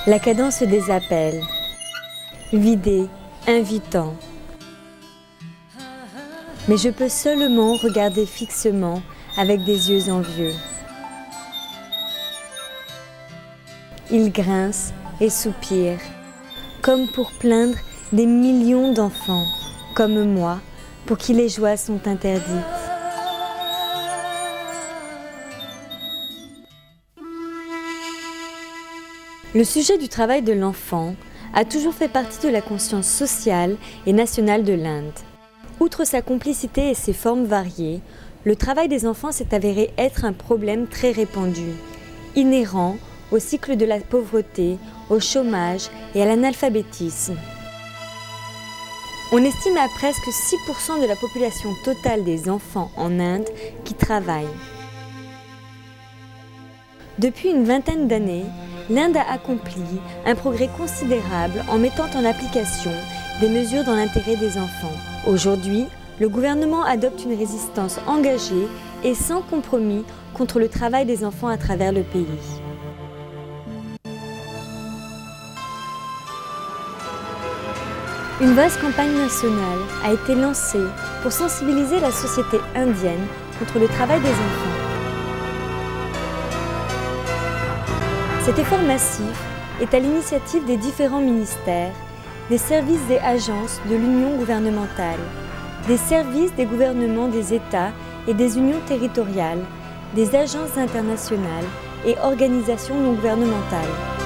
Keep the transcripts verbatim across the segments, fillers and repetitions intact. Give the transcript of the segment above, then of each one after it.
La cadence des appels, vidé, invitant. Mais je peux seulement regarder fixement avec des yeux envieux. Il grince et soupire, comme pour plaindre des millions d'enfants, comme moi, pour qui les joies sont interdites. Le sujet du travail de l'enfant a toujours fait partie de la conscience sociale et nationale de l'Inde. Outre sa complicité et ses formes variées, le travail des enfants s'est avéré être un problème très répandu, inhérent au cycle de la pauvreté, au chômage et à l'analphabétisme. On estime à presque six pour cent de la population totale des enfants en Inde qui travaillent. Depuis une vingtaine d'années, l'Inde a accompli un progrès considérable en mettant en application des mesures dans l'intérêt des enfants. Aujourd'hui, le gouvernement adopte une résistance engagée et sans compromis contre le travail des enfants à travers le pays. Une vaste campagne nationale a été lancée pour sensibiliser la société indienne contre le travail des enfants. Cet effort massif est à l'initiative des différents ministères, des services et agences de l'Union gouvernementale, des services des gouvernements des États et des unions territoriales, des agences internationales et organisations non gouvernementales.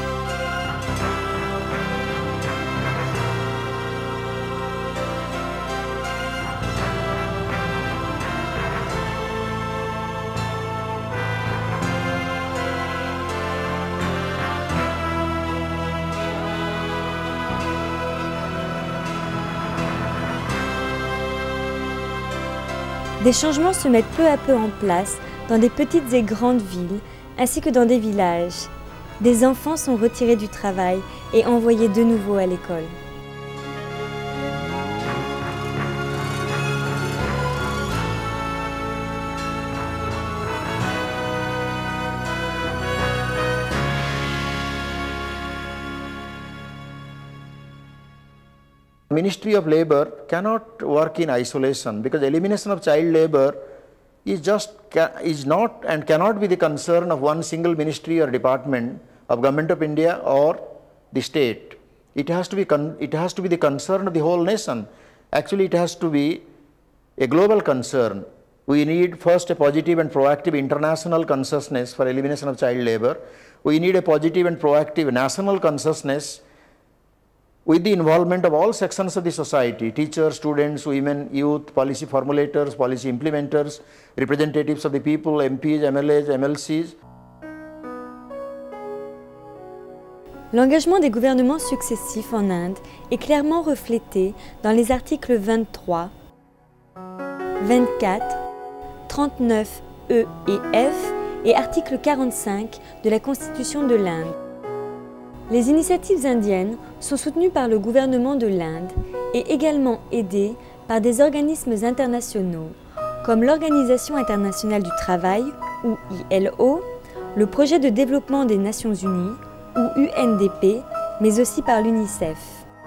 Des changements se mettent peu à peu en place dans des petites et grandes villes, ainsi que dans des villages. Des enfants sont retirés du travail et envoyés de nouveau à l'école. Ministry of Labour cannot work in isolation because elimination of child labour is just is not and cannot be the concern of one single ministry or department of Government of India or the state. It has to be con it has to be the concern of the whole nation. Actually, it has to be a global concern. We need first a positive and proactive international consciousness for elimination of child labour. We need a positive and proactive national consciousness with the involvement of all sections of the society, teachers, students, women, youth, policy formulators, policy implementers, representatives of the people, M Ps, M L As, M L Cs. L'engagement des gouvernements successifs en Inde est clairement reflété dans les articles vingt-trois, vingt-quatre, trente-neuf E et F et article quarante-cinq de la Constitution de l'Inde. Les initiatives indiennes sont soutenues par le gouvernement de l'Inde et également aidées par des organismes internationaux comme l'Organisation internationale du travail, ou I L O, le Projet de développement des Nations unies, ou U N D P, mais aussi par l'UNICEF.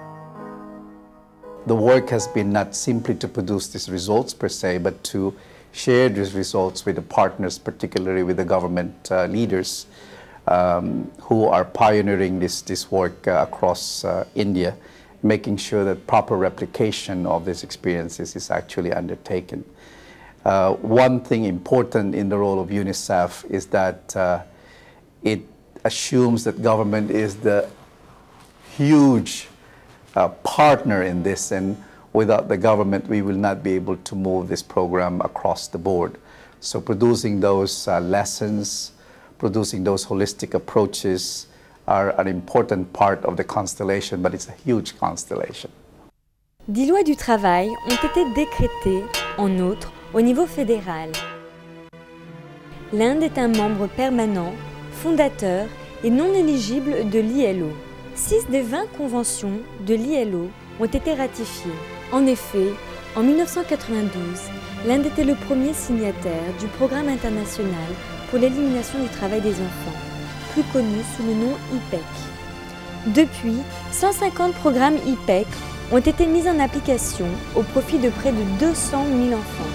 The work has been not simply to produce these results per se, but to share these results with the partners, particularly with the government uh, leaders. Um, who are pioneering this, this work uh, across uh, India, making sure that proper replication of these experiences is actually undertaken. Uh, one thing important in the role of UNICEF is that uh, it assumes that government is the huge uh, partner in this, and without the government we will not be able to move this program across the board. So producing those uh, lessons, producing those holistic approaches are an important part of the constellation, but it's a huge constellation. Dix lois du travail ont été décrétées, en outre, au niveau fédéral. L'Inde est un membre permanent, fondateur et non éligible de l'I L O. Six des vingt conventions de l'I L O ont été ratifiées. En effet, en mille neuf cent quatre-vingt-douze, l'Inde était le premier signataire du programme international pour l'élimination du travail des enfants, plus connu sous le nom I P E C. Depuis, cent cinquante programmes I P E C ont été mis en application au profit de près de deux cent mille enfants.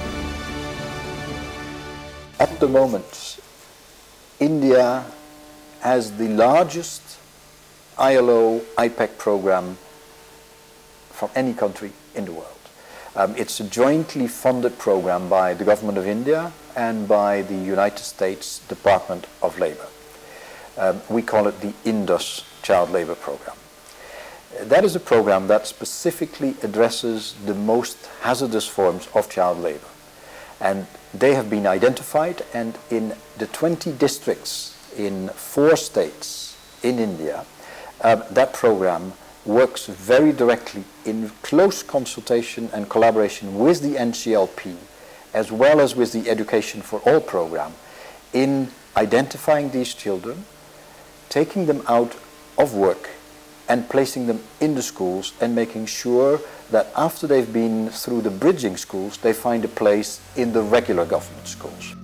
At the moment, India has the largest I L O I P E C program from any country in the world. Um, it's a jointly funded program by the government of India and by the United States Department of Labor. Um, we call it the Indus Child Labor Program. That is a program that specifically addresses the most hazardous forms of child labor. And they have been identified, and in the twenty districts in four states in India, um, that program works very directly in close consultation and collaboration with the N C L P, as well as with the Education for All program, in identifying these children, taking them out of work, and placing them in the schools, and making sure that after they've been through the bridging schools, they find a place in the regular government schools.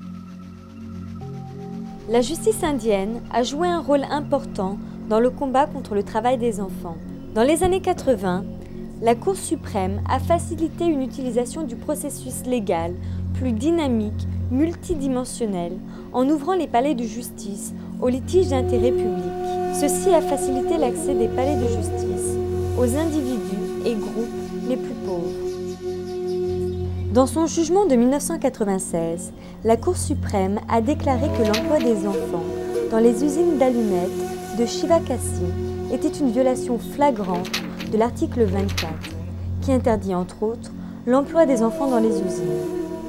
La justice indienne a joué un rôle important dans le combat contre le travail des enfants. Dans les années quatre-vingt, la Cour suprême a facilité une utilisation du processus légal plus dynamique, multidimensionnel, en ouvrant les palais de justice aux litiges d'intérêt public. Ceci a facilité l'accès des palais de justice aux individus et groupes les plus pauvres. Dans son jugement de mille neuf cent quatre-vingt-seize, la Cour suprême a déclaré que l'emploi des enfants dans les usines d'allumettes de Shivakasi était une violation flagrante de l'article vingt-quatre, qui interdit entre autres l'emploi des enfants dans les usines.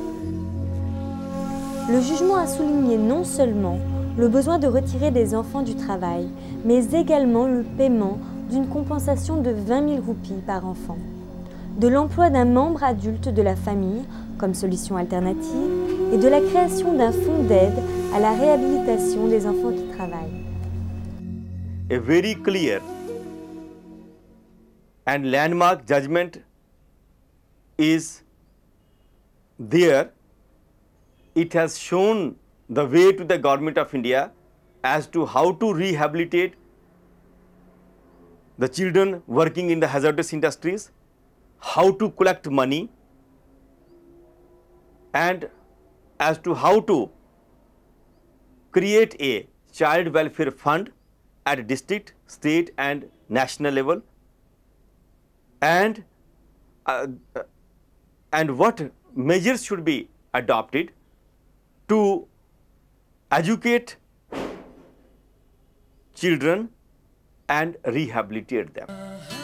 Le jugement a souligné non seulement le besoin de retirer des enfants du travail, mais également le paiement d'une compensation de vingt mille roupies par enfant, de l'emploi d'un membre adulte de la famille comme solution alternative et de la création d'un fonds d'aide à la réhabilitation des enfants qui travaillent. A very clear and landmark judgment is there. It has shown the way to the government of India as to how to rehabilitate the children working in the hazardous industries, how to collect money, and as to how to create a child welfare fund at district, state and national level, and uh, and what measures should be adopted to educate children and rehabilitate them.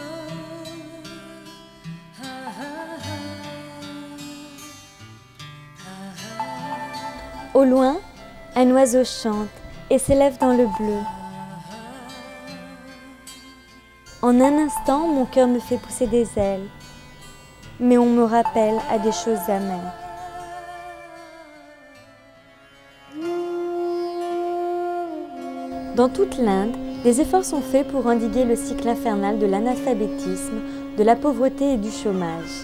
Au loin, un oiseau chante et s'élève dans le bleu. En un instant, mon cœur me fait pousser des ailes, mais on me rappelle à des choses amères. Dans toute l'Inde, des efforts sont faits pour endiguer le cycle infernal de l'analphabétisme, de la pauvreté et du chômage.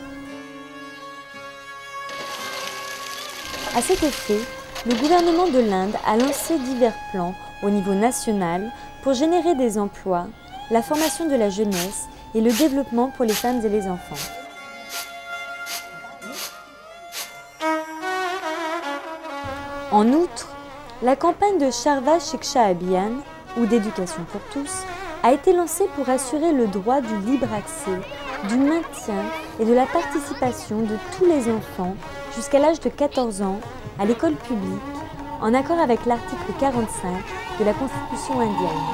À cet effet, le gouvernement de l'Inde a lancé divers plans au niveau national pour générer des emplois, la formation de la jeunesse et le développement pour les femmes et les enfants. En outre, la campagne de Sarva Shiksha Abhiyan, ou d'éducation pour tous, a été lancée pour assurer le droit du libre accès, du maintien et de la participation de tous les enfants jusqu'à l'âge de quatorze ans à l'école publique, en accord avec l'article quarante-cinq de la Constitution indienne.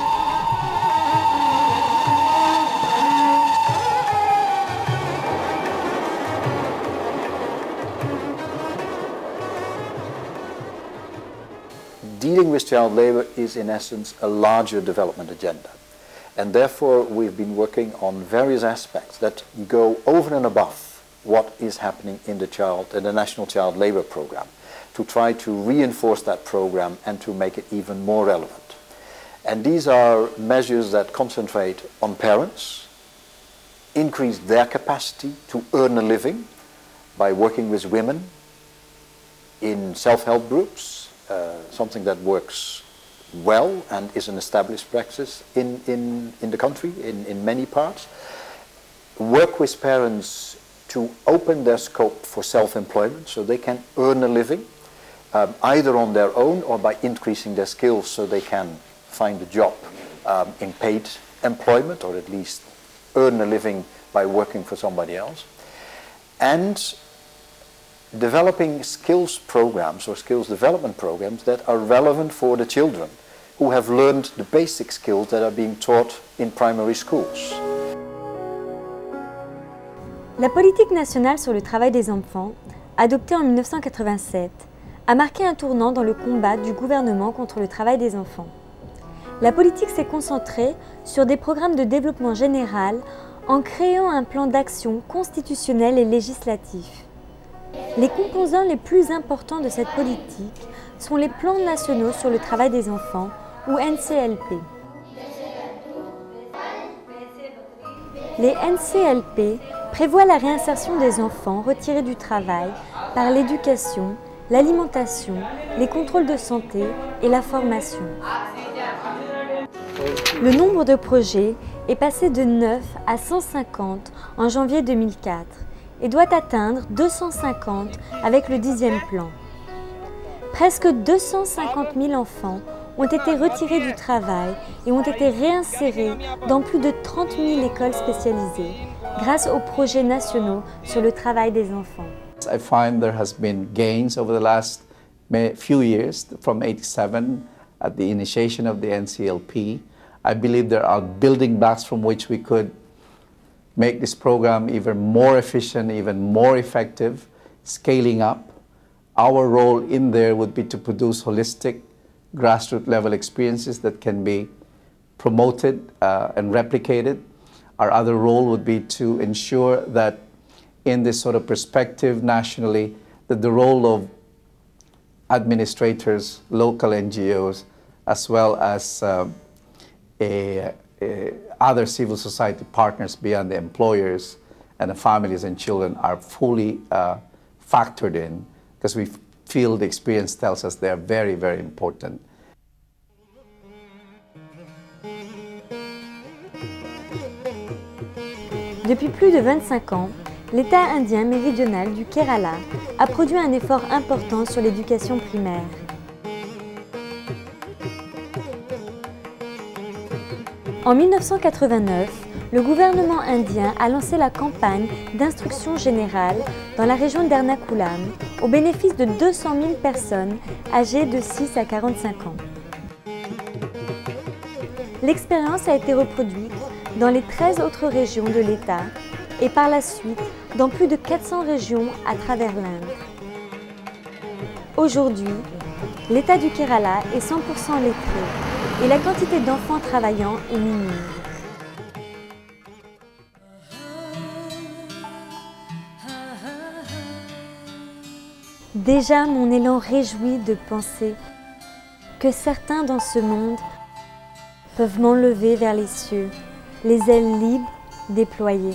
Dealing with child labor is in essence a larger development agenda, and therefore we've been working on various aspects that go over and above what is happening in the child in the National Child Labor Program, to try to reinforce that program and to make it even more relevant. And these are measures that concentrate on parents, increase their capacity to earn a living by working with women in self-help groups, uh, something that works well and is an established practice in, in, in the country, in, in many parts. Work with parents to open their scope for self-employment so they can earn a living, um, either on their own or by increasing their skills so they can find a job um, in paid employment, or at least earn a living by working for somebody else. And developing skills programs or skills development programs that are relevant for the children who have learned the basic skills that are being taught in primary schools. La politique nationale sur le travail des enfants, adoptée en mille neuf cent quatre-vingt-sept, a marqué un tournant dans le combat du gouvernement contre le travail des enfants. La politique s'est concentrée sur des programmes de développement général en créant un plan d'action constitutionnel et législatif. Les composants les plus importants de cette politique sont les plans nationaux sur le travail des enfants, ou N C L P. Les N C L P prévoient la réinsertion des enfants retirés du travail par l'éducation, l'alimentation, les contrôles de santé et la formation. Le nombre de projets est passé de neuf à cent cinquante en janvier deux mille quatre et doit atteindre deux cent cinquante avec le dixième plan. Presque deux cent cinquante mille enfants ont été retirés du travail et ont été réinsérés dans plus de trente mille écoles spécialisées grâce aux projets nationaux sur le travail des enfants. I find there has been gains over the last few years from eighty-seven at the initiation of the N C L P. I believe there are building blocks from which we could make this program even more efficient, even more effective, scaling up. Our role in there would be to produce holistic, grassroots level experiences that can be promoted uh, and replicated. Our other role would be to ensure that in this sort of perspective nationally, that the role of administrators, local N G Os, as well as uh, a, a other civil society partners beyond the employers and the families and children are fully uh, factored in, because we feel the experience tells us they are very, very important. Depuis plus de vingt-cinq ans, l'État indien méridional du Kerala a produit un effort important sur l'éducation primaire. En mille neuf cent quatre-vingt-neuf, le gouvernement indien a lancé la campagne d'instruction générale dans la région d'Ernakulam au bénéfice de deux cent mille personnes âgées de six à quarante-cinq ans. L'expérience a été reproduite dans les treize autres régions de l'État et par la suite dans plus de quatre cents régions à travers l'Inde. Aujourd'hui, l'État du Kerala est cent pour cent lettré et la quantité d'enfants travaillant est minime. Déjà mon élan réjoui de penser que certains dans ce monde peuvent m'enlever vers les cieux, les ailes libres déployées.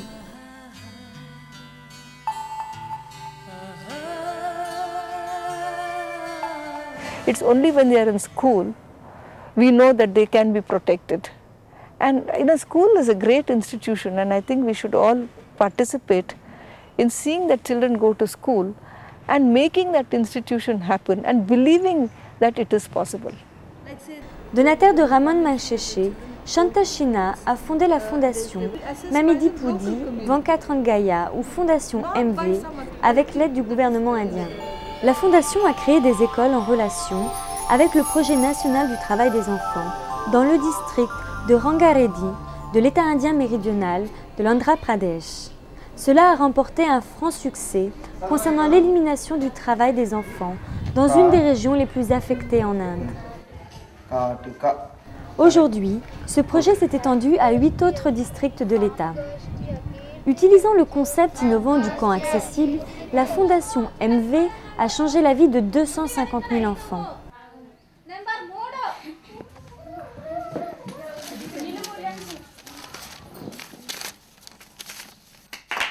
It's only when they are in school we know that they can be protected. And you know, school is a great institution, and I think we should all participate in seeing that children go to school and making that institution happen and believing that it is possible. Donataire de Ramon Magsheshe, Shanta Shina a fondé la fondation Mamidi Pudi Venkatramgaya ou Fondation M V avec l'aide du gouvernement indien. La fondation a créé des écoles en relation avec le projet national du travail des enfants dans le district de Rangareddy de l'État indien méridional de l'Andhra Pradesh. Cela a remporté un franc succès concernant l'élimination du travail des enfants dans une des régions les plus affectées en Inde. Aujourd'hui, ce projet s'est étendu à huit autres districts de l'État. Utilisant le concept innovant du camp accessible, la Fondation M V a changé la vie de deux cent cinquante mille enfants.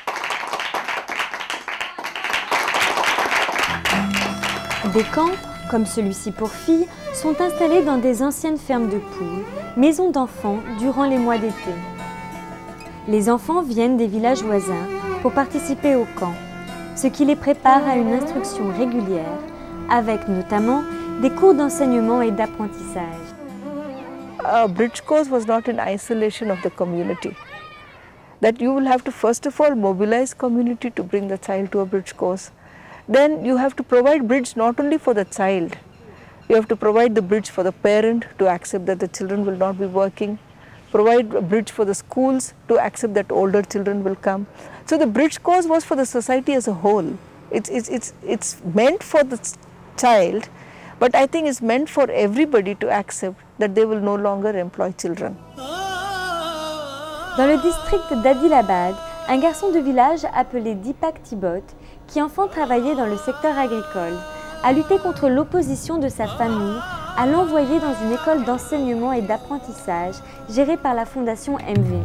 Des camps comme celui-ci pour filles, sont installés dans des anciennes fermes de poules, maisons d'enfants durant les mois d'été. Les enfants viennent des villages voisins pour participer au camp, ce qui les prépare à une instruction régulière, avec notamment des cours d'enseignement et d'apprentissage. A bridge course was not in isolation of the community. That you will have to first of all mobilize community to bring the child to a bridge course. Then you have to provide bridge not only for the child, you have to provide the bridge for the parent to accept that the children will not be working, provide a bridge for the schools to accept that older children will come. So the bridge course was for the society as a whole. It's, it's, it's, it's meant for the child, but I think it's meant for everybody to accept that they will no longer employ children. Dans le district d'Adilabad, un garçon de village appelé Deepak Tibot, qui enfant travaillait dans le secteur agricole, a lutté contre l'opposition de sa famille à l'envoyer dans une école d'enseignement et d'apprentissage gérée par la fondation M V.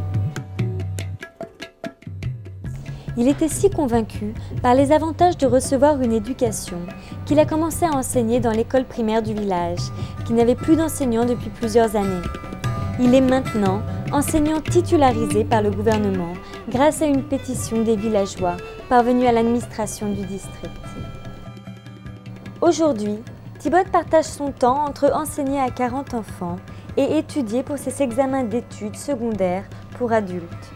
Il était si convaincu par les avantages de recevoir une éducation qu'il a commencé à enseigner dans l'école primaire du village, qui n'avait plus d'enseignants depuis plusieurs années. Il est maintenant enseignant titularisé par le gouvernement grâce à une pétition des villageois parvenue à l'administration du district. Aujourd'hui, Tibot partage son temps entre enseigner à quarante enfants et étudier pour ses examens d'études secondaires pour adultes.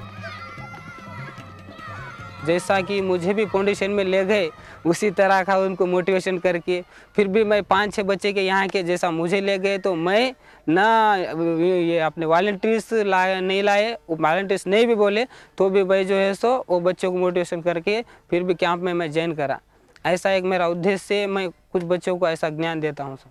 जैसा कि मुझे भी फाउंडेशन में ले गए उसी तरह का उनको मोटिवेशन करके फिर भी मैं पाँच छः बच्चे के यहाँ के जैसा मुझे ले गए तो मैं ना ये अपने वॉलंटियर्स लाए नहीं लाए वॉलंटियर्स नहीं भी बोले तो भी भाई जो है सो वो बच्चों को मोटिवेशन करके फिर भी कैंप में मैं ज्वाइन करा। ऐसा एक मेरा उद्देश्य है, मैं कुछ बच्चों को ऐसा ज्ञान देता हूँ।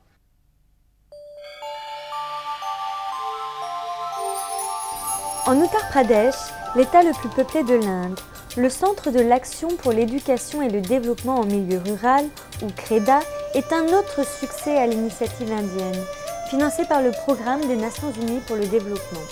En Uttar Pradesh, l'État le plus peuplé de l'Inde, le Centre de l'Action pour l'éducation et le développement en milieu rural, ou CREDA, est un autre succès à l'initiative indienne, financé par le Programme des Nations Unies pour le développement.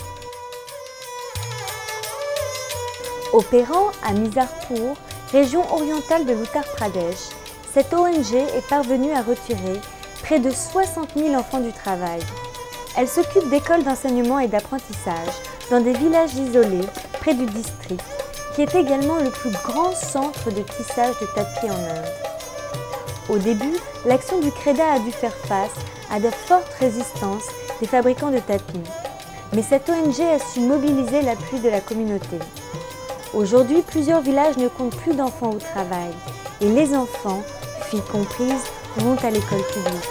Opérant à Mizarpur, région orientale de l'Uttar Pradesh, cette O N G est parvenue à retirer près de soixante mille enfants du travail. Elle s'occupe d'écoles d'enseignement et d'apprentissage dans des villages isolés près du district, qui est également le plus grand centre de tissage de tapis en Inde. Au début, l'action du CREDA a dû faire face à de fortes résistances des fabricants de tapis, mais cette O N G a su mobiliser l'appui de la communauté. Aujourd'hui, plusieurs villages ne comptent plus d'enfants au travail et les enfants, filles comprises, vont à l'école publique.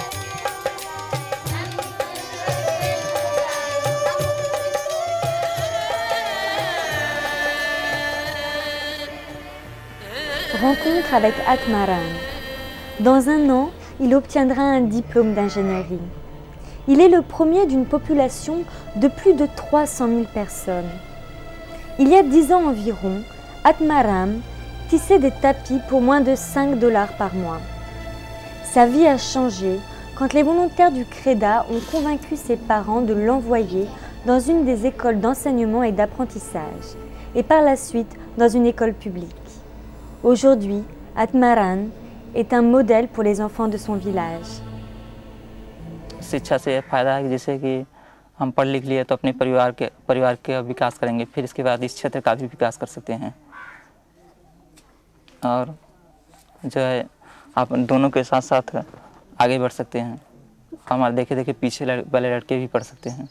Rencontre avec Atmaram. Dans un an, il obtiendra un diplôme d'ingénierie. Il est le premier d'une population de plus de trois cent mille personnes. Il y a dix ans environ, Atmaram tissait des tapis pour moins de cinq dollars par mois. Sa vie a changé quand les volontaires du CREDA ont convaincu ses parents de l'envoyer dans une des écoles d'enseignement et d'apprentissage, et par la suite dans une école publique. Aujourd'hui, Atmaram est un modèle pour les enfants de son village. शिक्षा से फायदा है जैसे कि हम पढ़ लिख लिए तो अपने परिवार के परिवार के विकास करेंगे, फिर इसके बाद इस क्षेत्र का भी विकास कर सकते हैं और जो है आप दोनों के साथ साथ आगे बढ़ सकते हैं। हमारे देखे देखे पीछे वाले लड़के भी पढ़ सकते हैं।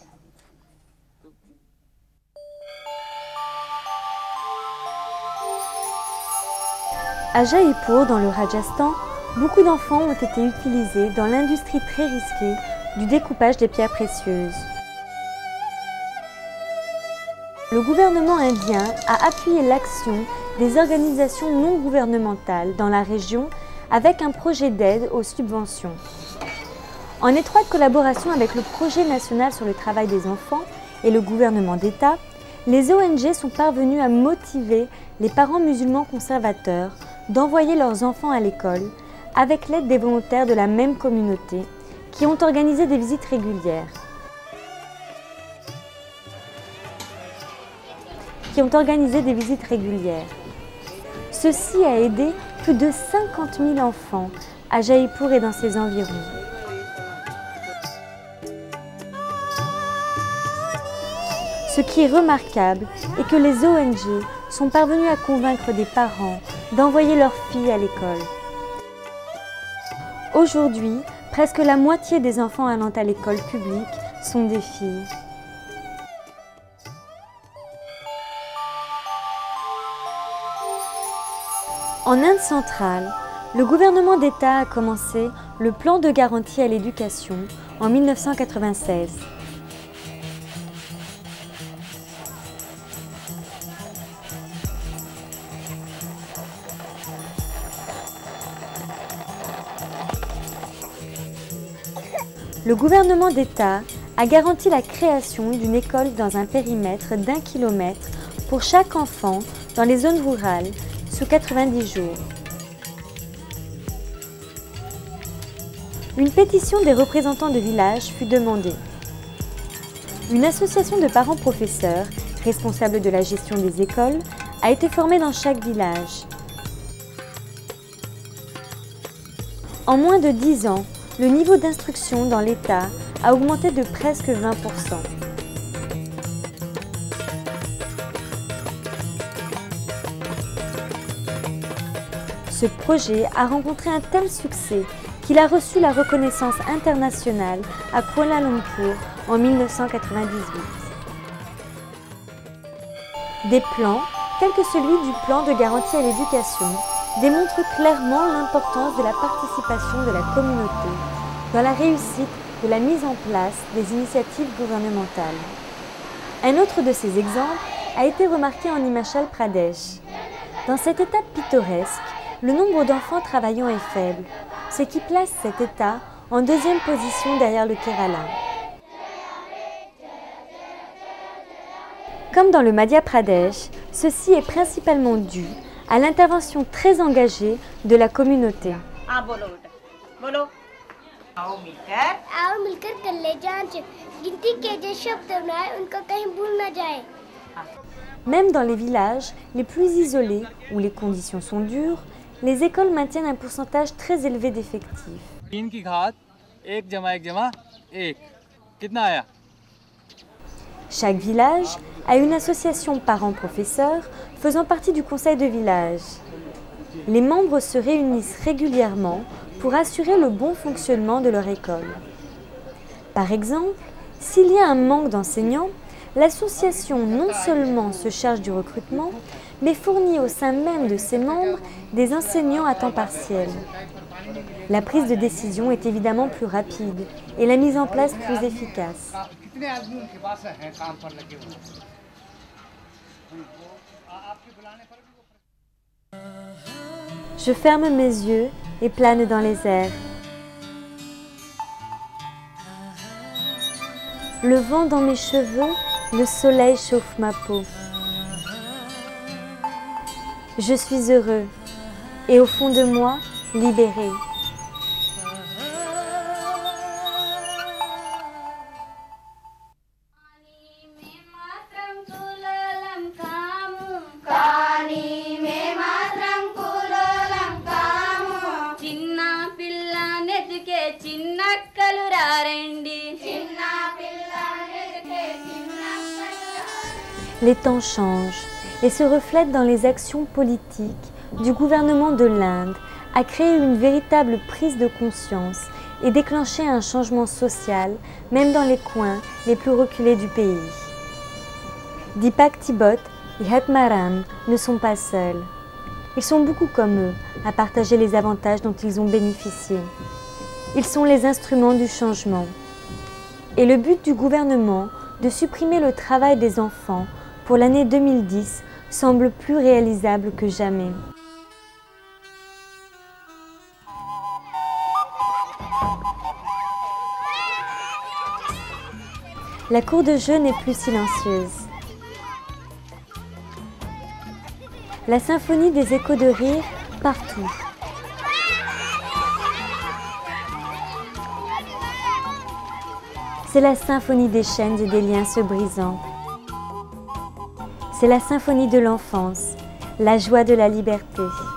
À Jaipur, dans le Rajasthan, beaucoup d'enfants ont été utilisés dans l'industrie très risquée du découpage des pierres précieuses. Le gouvernement indien a appuyé l'action des organisations non gouvernementales dans la région avec un projet d'aide aux subventions. En étroite collaboration avec le Projet national sur le travail des enfants et le gouvernement d'État, les O N G sont parvenus à motiver les parents musulmans conservateurs d'envoyer leurs enfants à l'école avec l'aide des volontaires de la même communauté qui ont organisé des visites régulières. Qui ont organisé des visites régulières. Ceci a aidé plus de cinquante mille enfants à Jaipur et dans ses environs. Ce qui est remarquable est que les O N G sont parvenus à convaincre des parents d'envoyer leurs filles à l'école. Aujourd'hui, presque la moitié des enfants allant à l'école publique sont des filles. En Inde centrale, le gouvernement d'État a commencé le plan de garantie à l'éducation en mille neuf cent quatre-vingt-seize. Le gouvernement d'État a garanti la création d'une école dans un périmètre d'un kilomètre pour chaque enfant dans les zones rurales sous quatre-vingt-dix jours. Une pétition des représentants de village fut demandée. Une association de parents professeurs, responsable de la gestion des écoles, a été formée dans chaque village. En moins de dix ans, le niveau d'instruction dans l'État a augmenté de presque vingt pour cent. Ce projet a rencontré un tel succès qu'il a reçu la reconnaissance internationale à Kuala Lumpur en mille neuf cent quatre-vingt-dix-huit. Des plans, tels que celui du plan de garantie à l'éducation, démontrent clairement l'importance de la participation de la communauté dans la réussite de la mise en place des initiatives gouvernementales. Un autre de ces exemples a été remarqué en Himachal Pradesh. Dans cet État pittoresque, le nombre d'enfants travaillant est faible, ce qui place cet État en deuxième position derrière le Kerala. Comme dans le Madhya Pradesh, ceci est principalement dû à l'intervention très engagée de la communauté. Même dans les villages les plus isolés, où les conditions sont dures, les écoles maintiennent un pourcentage très élevé d'effectifs. Chaque village a une association parents-professeurs faisant partie du conseil de village. Les membres se réunissent régulièrement pour assurer le bon fonctionnement de leur école. Par exemple, s'il y a un manque d'enseignants, l'association non seulement se charge du recrutement, mais fournit au sein même de ses membres des enseignants à temps partiel. La prise de décision est évidemment plus rapide et la mise en place plus efficace. Je ferme mes yeux et plane dans les airs. Le vent dans mes cheveux, le soleil chauffe ma peau. Je suis heureux et au fond de moi, libéré. Les temps changent et se reflètent dans les actions politiques du gouvernement de l'Inde à créer une véritable prise de conscience et déclencher un changement social, même dans les coins les plus reculés du pays. Deepak Tibot et Hatmaram ne sont pas seuls. Ils sont beaucoup comme eux à partager les avantages dont ils ont bénéficié. Ils sont les instruments du changement. Et le but du gouvernement de supprimer le travail des enfants pour l'année deux mille dix semble plus réalisable que jamais. La cour de jeu n'est plus silencieuse. La symphonie des échos de rire partout. C'est la symphonie des chaînes et des liens se brisant. C'est la symphonie de l'enfance, la joie de la liberté.